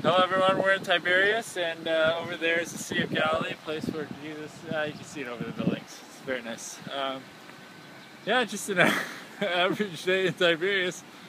Hello everyone, we're in Tiberius, and over there is the Sea of Galilee, a place where Jesus, you can see it over the buildings. It's very nice. Yeah, just an average day in Tiberius.